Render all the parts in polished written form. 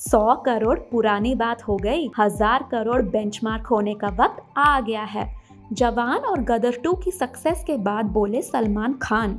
100 करोड़ पुरानी बात हो गई। 1000 करोड़ बेंचमार्क होने का वक्त आ गया है। जवान और गदर 2 की सक्सेस के बाद बोले सलमान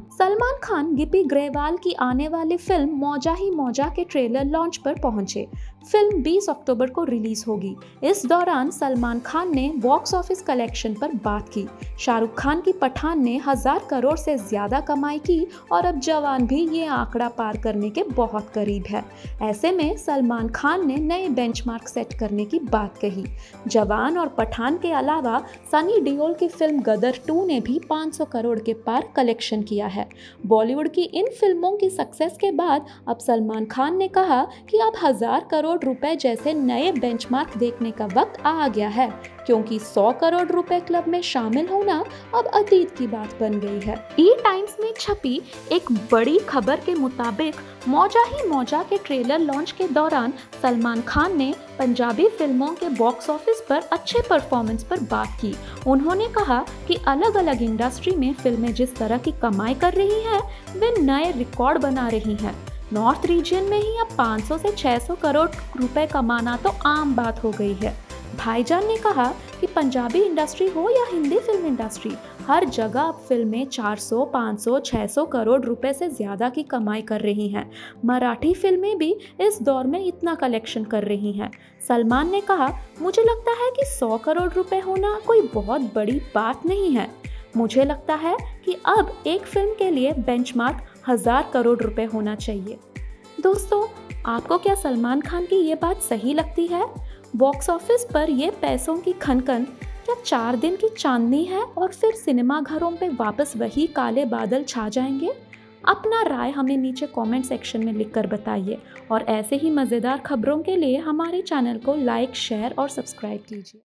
खान गिप्पी ग्रेवाल की आने वाली फिल्म मौजा ही मौजा के ट्रेलर लॉन्च पर पहुंचे। फिल्म 20 अक्टूबर को रिलीज होगी। इस दौरान सलमान खान ने बॉक्स ऑफिस कलेक्शन पर बात की। शाहरुख खान की पठान ने 1000 करोड़ से ज्यादा कमाई की और अब जवान भी ये आंकड़ा पार करने के बहुत करीब है। ऐसे में सलमान खान ने नए बेंचमार्क सेट करने की बात कही। जवान और पठान के अलावा सनी देओल की फिल्म गदर 2 ने भी 500 करोड़ के पार कलेक्शन किया है। बॉलीवुड की इन फिल्मों की सक्सेस के बाद अब सलमान खान ने कहा कि अब 1000 करोड़ रुपए जैसे नए बेंचमार्क देखने का वक्त आ गया है, क्योंकि 100 करोड़ रुपए क्लब में शामिल होना अब अतीत की बात बन गई है। ई टाइम्स में छपी एक बड़ी खबर के मुताबिक मौजा ही मौजा के ट्रेलर लॉन्च के दौरान सलमान खान ने पंजाबी फिल्मों के बॉक्स ऑफिस पर अच्छे परफॉर्मेंस पर बात की। उन्होंने कहा कि अलग अलग इंडस्ट्री में फिल्में जिस तरह की कमाई कर रही हैं, वे नए रिकॉर्ड बना रही हैं। नॉर्थ रीजन में ही अब 500 से 600 करोड़ रुपए कमाना तो आम बात हो गई है। भाईजान ने कहा कि पंजाबी इंडस्ट्री हो या हिंदी फिल्म इंडस्ट्री, हर जगह अब फिल्में 400, 500, 600 करोड़ रुपए से ज़्यादा की कमाई कर रही हैं। मराठी फिल्में भी इस दौर में इतना कलेक्शन कर रही हैं। सलमान ने कहा, मुझे लगता है कि 100 करोड़ रुपए होना कोई बहुत बड़ी बात नहीं है। मुझे लगता है कि अब एक फिल्म के लिए बेंचमार्क 1000 करोड़ रुपए होना चाहिए। दोस्तों, आपको क्या सलमान खान की ये बात सही लगती है? बॉक्स ऑफिस पर ये पैसों की खनखन क्या 4 दिन की चांदनी है और फिर सिनेमा घरों पे वापस वही काले बादल छा जाएंगे? अपना राय हमें नीचे कमेंट सेक्शन में लिखकर बताइए और ऐसे ही मज़ेदार खबरों के लिए हमारे चैनल को लाइक, शेयर और सब्सक्राइब कीजिए।